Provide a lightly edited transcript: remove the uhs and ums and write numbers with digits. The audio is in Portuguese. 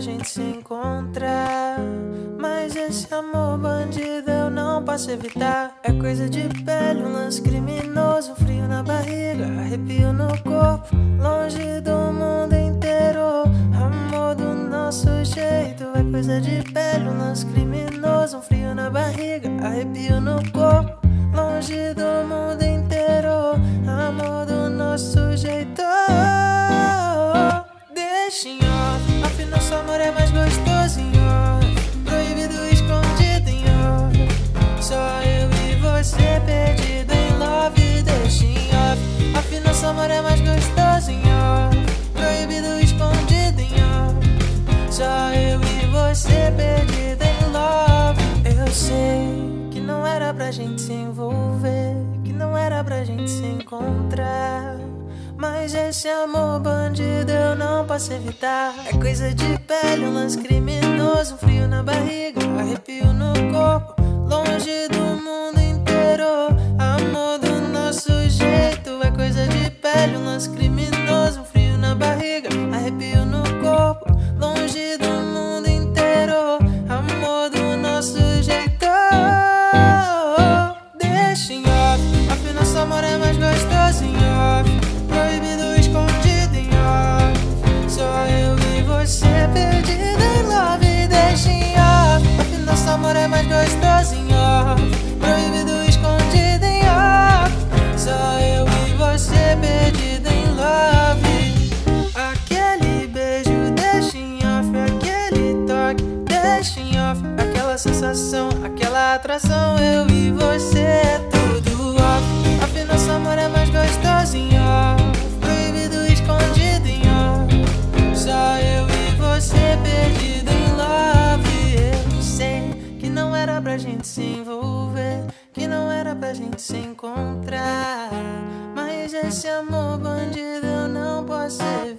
gente se encontrar, mas esse amor bandido eu não posso evitar. É coisa de pele, um lance criminoso, um frio na barriga, arrepio no corpo, longe do mundo inteiro. Amor do nosso jeito. É coisa de pele, um lance criminoso, um frio na barriga, arrepio no corpo, longe do mundo inteiro. Amor do nosso jeito. Deixa em off, afinal nosso amor é mais gostoso em off, proibido, escondido em off. Só eu e você perdido em love. Deixa em off, afinal nosso amor é mais gostoso em off, proibido, escondido em off. Só eu e você perdido em love. Eu sei que não era pra gente se envolver, que não era pra gente se encontrar, mas esse amor bandido eu não posso evitar. É coisa de pele, um lance criminoso, um frio na barriga, arrepio no corpo, longe do mundo inteiro. Amor do nosso jeito. É coisa de pele, um lance criminoso, um frio na barriga, arrepio no corpo, longe do mundo inteiro. Amor do nosso jeito. Deixa em off, afinal nosso amor é mais gostoso em off, proibido, escondido em off. Só eu e você perdido em love. Deixa em off, afinal nosso amor é mais gostoso em off, proibido, escondido em off. Só eu e você perdido em love. Aquele beijo, deixa em off, aquele toque, deixa em off, aquela sensação, aquela atração. Eu e você é tudo off, afinal nosso amor é mais gostoso em off, proibido, escondido em off. Só eu e você perdido em love. Eu sei que não era pra gente se envolver, que não era pra gente se encontrar, mas esse amor bandido eu não posso evitar.